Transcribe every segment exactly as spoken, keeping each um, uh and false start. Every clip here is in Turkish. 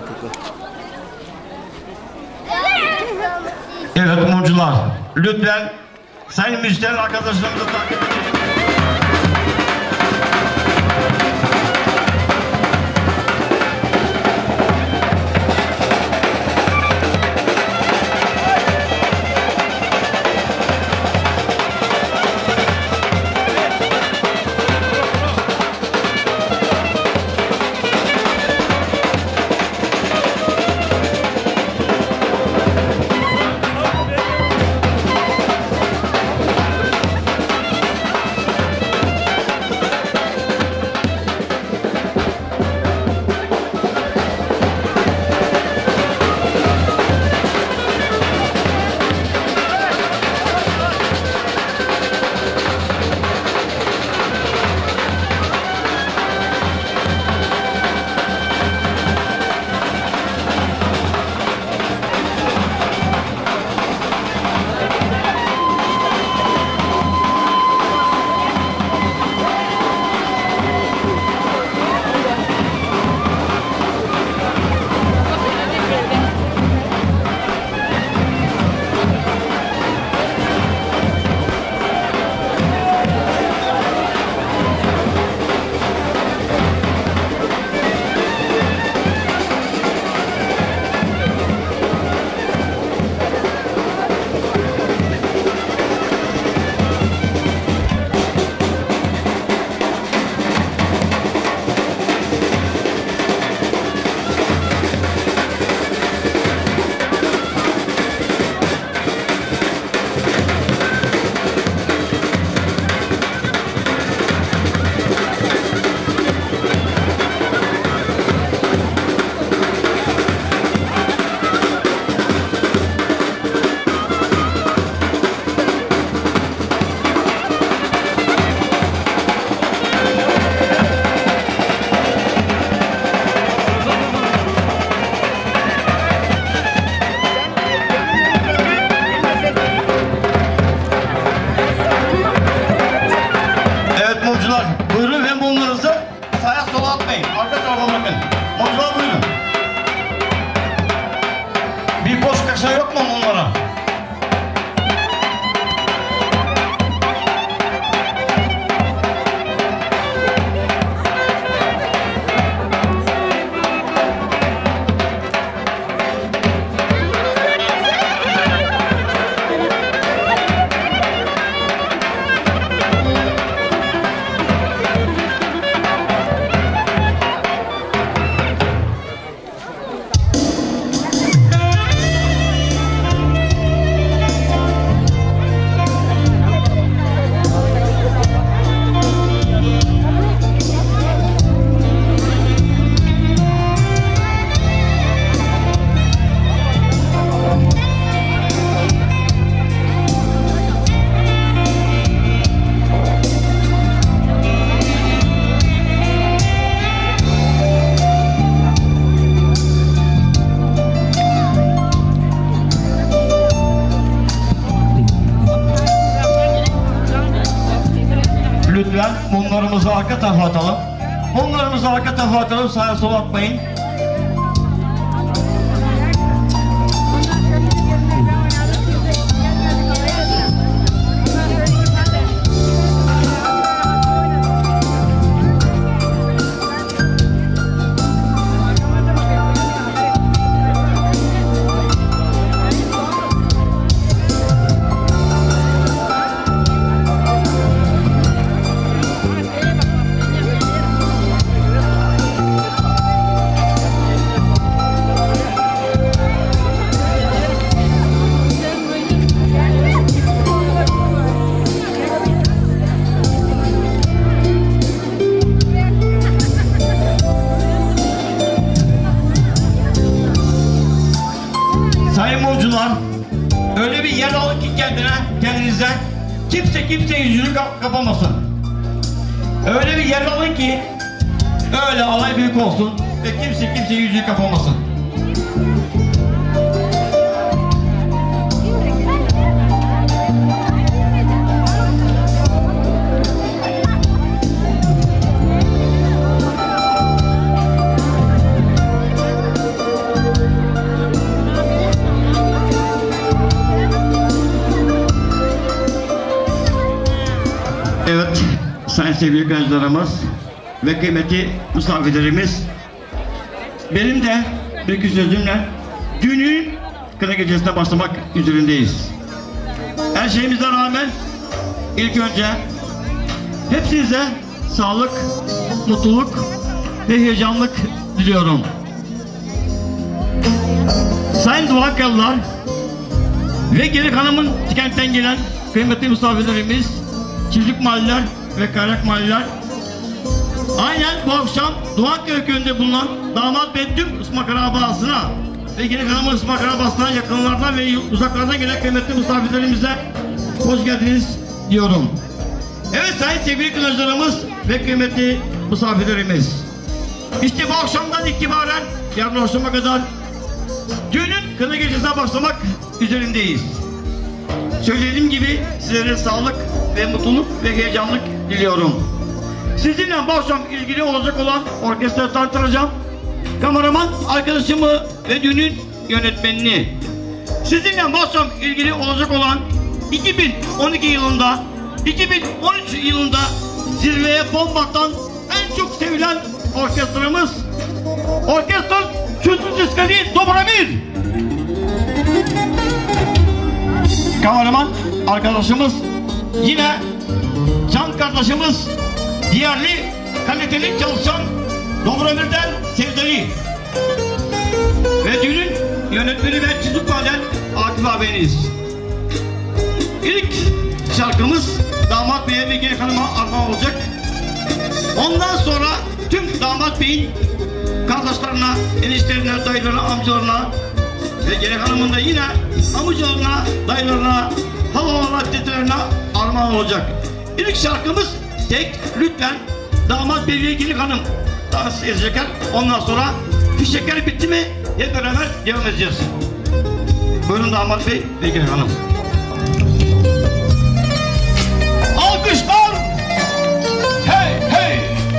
Evet mumcular, lütfen sayın müşteri arkadaşlarımızı takip edin. Buyurun ve bunlarınızı sağa sola atmayın. Arka tarafa bakın. Mumcular buyurun. Bir boş kaşa yok mu bunlara? Lütfen mumlarımızı arka tarafa atalım. Mumlarımızı arka tarafa atalım, sağa sola atmayın. Sayın mumcular, öyle bir yer alın ki kendine, kendinize, kimse kimse yüzünü kap kapamasın. Öyle bir yer alın ki, öyle alay büyük olsun ve kimse kimse yüzünü kapamasın. Evet sevgili kayıcılarımız ve kıymetli misafirlerimiz, benim de bir iki sözümle düğünün kına gecesine başlamak üzerindeyiz. Her şeyimize rağmen ilk önce hepinize sağlık, mutluluk ve heyecanlık diliyorum. Sayın Duakalılar ve Gelik Hanım'ın kentten gelen kıymetli misafirlerimiz, çiftlik mahalleler ve kaynak mahalleler, aynen bu akşam Doğanköy köyünde bulunan damat ve tüm ısmak akrabasına ve Gelik Hanım'ın ısmak akrabasına, yakınlardan ve uzaklardan gelen kıymetli misafirlerimize hoş geldiniz diyorum. Evet sayın sevgili kınacılarımız ve kıymetli misafirlerimiz, İşte bu akşamdan itibaren yarın akşama kadar düğünün kına gecesine başlamak üzerindeyiz. Söylediğim gibi sizlere sağlık ve mutluluk ve heyecanlık diliyorum. Sizinle bu akşam ilgili olacak olan orkestrayı tanıtacağım. Kameraman arkadaşımı ve düğünün yönetmenini. Sizinle bu akşam ilgili olacak olan iki bin on iki yılında, iki bin on üç yılında zirveye bomba atan en çok sevilen orkestramız Orkestra Çözümcüskali Dobromir. Kameraman arkadaşımız yine can kardeşimiz, diğerli kaliteli çalışan Dobromir'den Sevdali ve düğünün yönetmeni ve çocuk maden Akif abiniz. İlk şarkımız damat beye ve Gelik Hanım'a armağan olacak. Ondan sonra tüm damat beyin kardeşlerine, enişlerine, dayılarına, amcalarına ve Gelik Hanım'ın da yine amcalarına, dayılarına, halalarına, dedelerine armağan olacak. İlk şarkımız tek, lütfen damat bey ve Gelik Hanım dans edecekler. Ondan sonra fişekler bitti mi hep beraber devam edeceğiz. Buyurun damat bey ve Gelik Hanım. Alkışlar! Hey hey!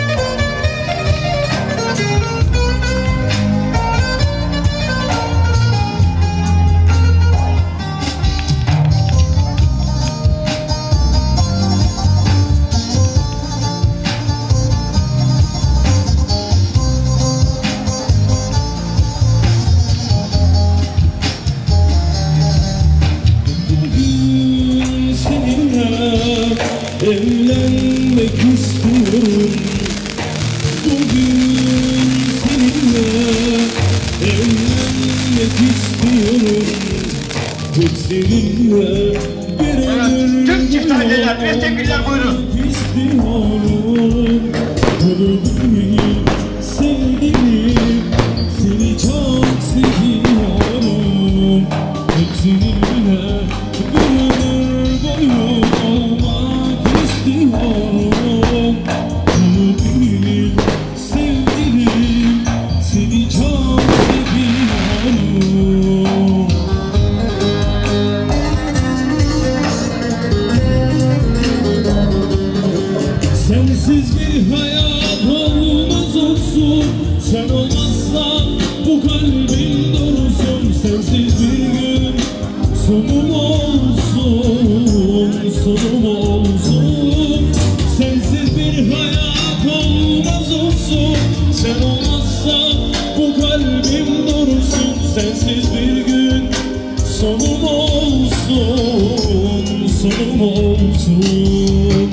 Evlenmek istiyorum. Bugün seninle evlenmek istiyorum. Hep seninle bir ömür Tüm çift aileler ve sevgililer buyurun. istiyorum. Bunu bil sevgilim, seni çok seviyorum. Hep seninle bir ömür boyu olmak istiyorum. Bunu bil sevgilim, seni çok seviyorum. Sensiz bir hayat olmaz olsun. Sen olmazsan bu kalbim dursun. Sensiz bir gün sonum olsun, sonum olsun. Sensiz bir hayat olmaz olsun. Sen olmazsan bu kalbim dursun. Sensiz bir gün sonum olsun, sonum olsun.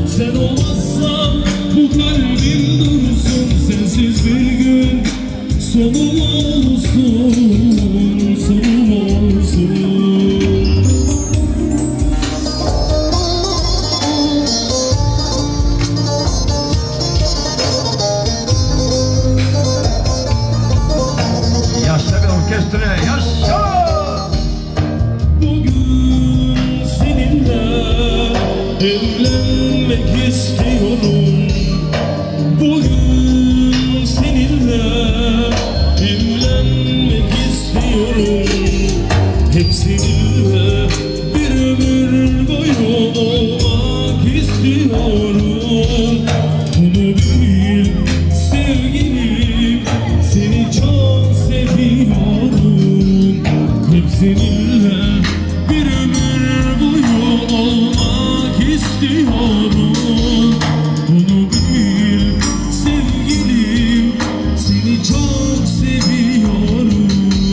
sen olmazsan bu kalbim dursun. Sensiz bir gün sonum olsun, sonum olsun. Yaşa bir orkestra, yaşa! Bugün seninle evlenmek istiyorum. Bugün seninle evlenmek istiyorum. Hep seninle bir ömür boyu olmak istiyorum. Bunu bil sevgilim, seni çok seviyorum. Hep seninle bir ömür boyu olmak istiyorum. Bunu bil sevgilim, seni çok seviyorum.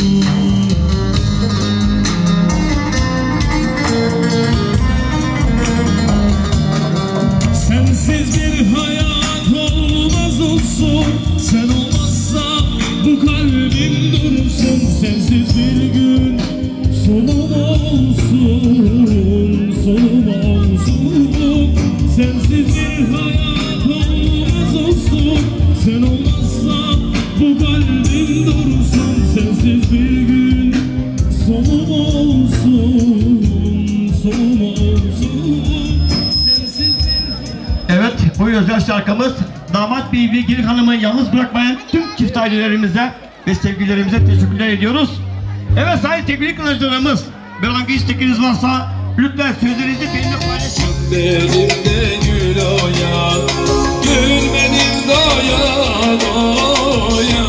Sensiz bir hayat olmaz olsun. Sen olmazsan bu kalbim dursun. Sensiz bir gün sonum olsun, sonum olsun. Sensiz bir hayat olmaz olsun. Sen olmazsan bu kalbim dursun. Sensiz bir gün sonum olsun, sonum olsun. Sensiz bir... Evet, bu özel şarkımız damat bey ve gelin hanımı yalnız bırakmayan tüm çift ailelerimize ve sevgililerimize teşekkürler ediyoruz. Evet sayın sevgili kınacılarımız, bir hangi istekiniz varsa lütfen sözlerinizi benimle paylaşın. Çemberimde gül oya, gül benim doya doya.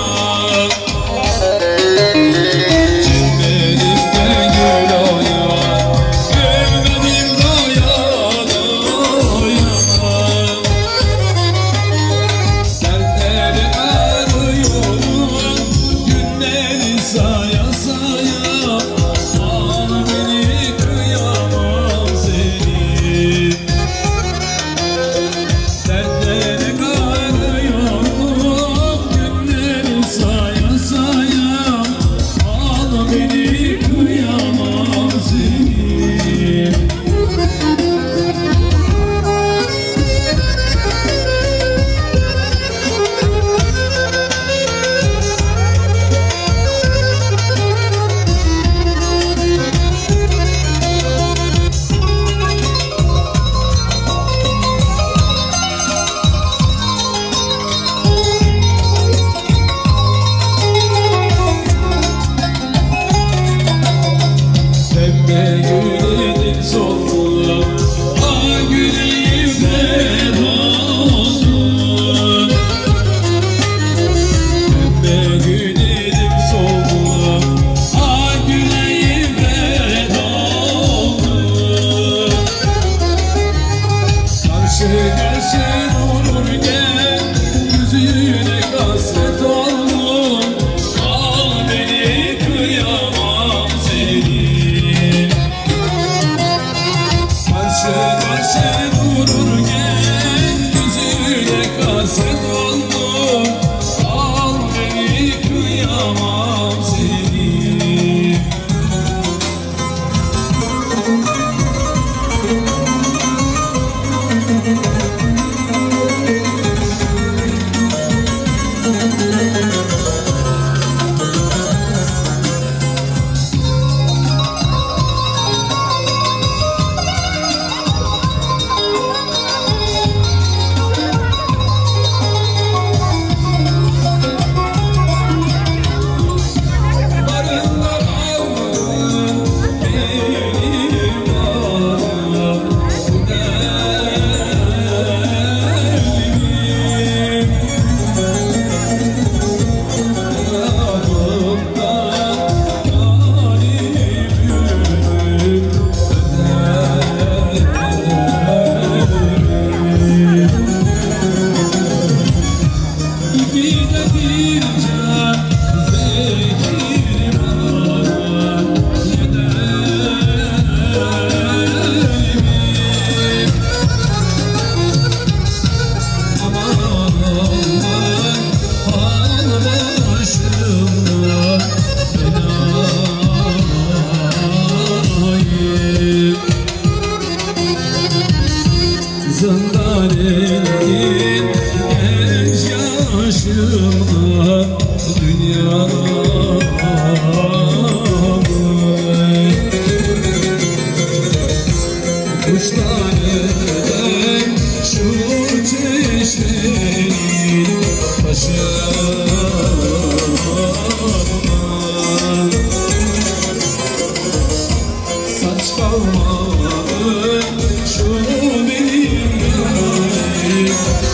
Çemberimde gül oya, gül benim doya doya. Dertleri arıyorum, günleri saya saya. Ağla beni, kıyamam seni. Dertleri arıyorum, günleri saya saya. Ağla beni, kıyamam seni. Pembe güllerin soldu, ay güllerimde doldu. Pembe güllerin soldu, ay güllerimde doldu. Karşı karşı dururken yüzüne kasvet oldum. Al beni, kıyamam seni. Karşı karşı dururken yüzüne kasvet oldum. Al beni, kıyamam seni. engin genç yaşımda dünyamı kuşlar öter şu çeşmenin başına saç kalmadı şu benim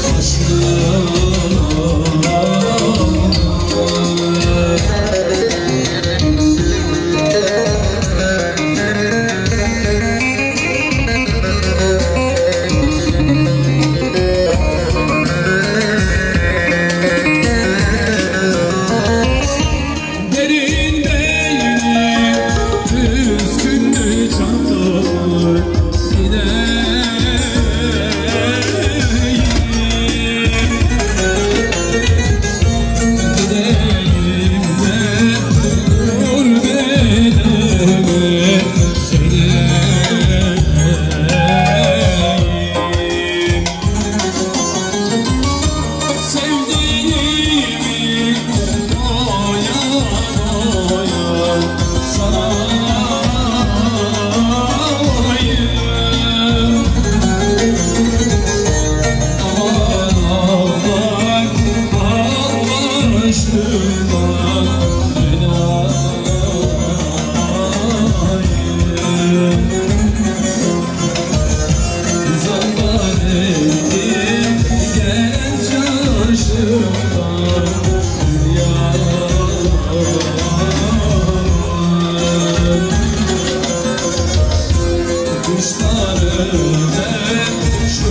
kuşlar öter şu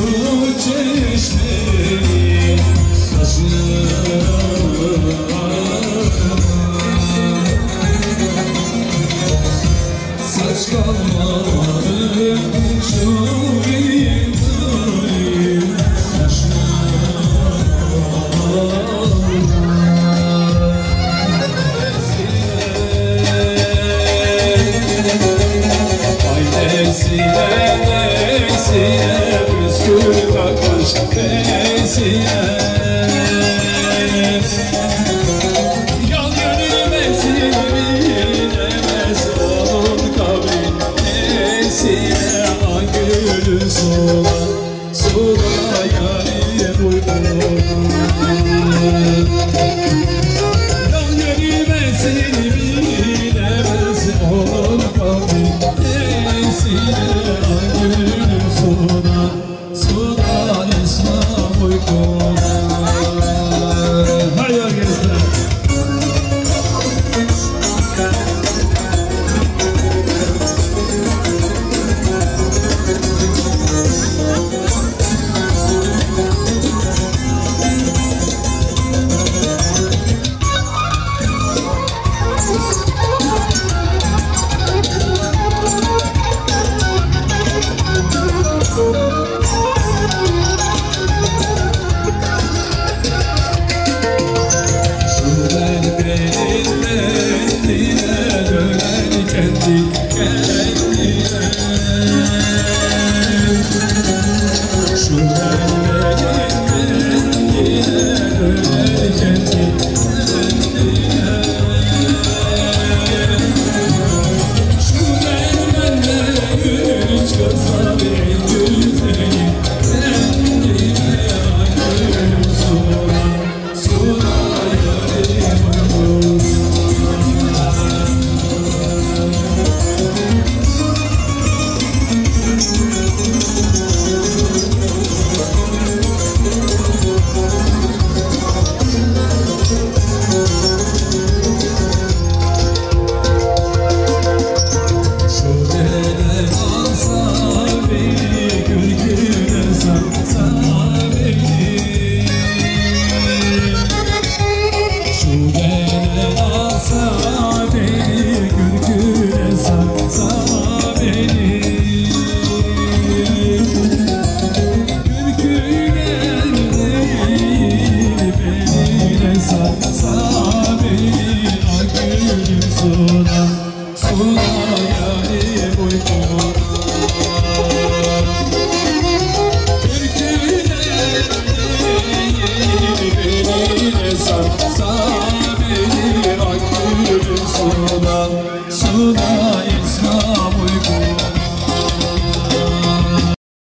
çeşmenin başına saç kalmadı şu benim Nesiye, nesiye, püskül takmış nesiye yol gönül mesimi demez onun kabri nesiye an gülü sola sola yarim uygun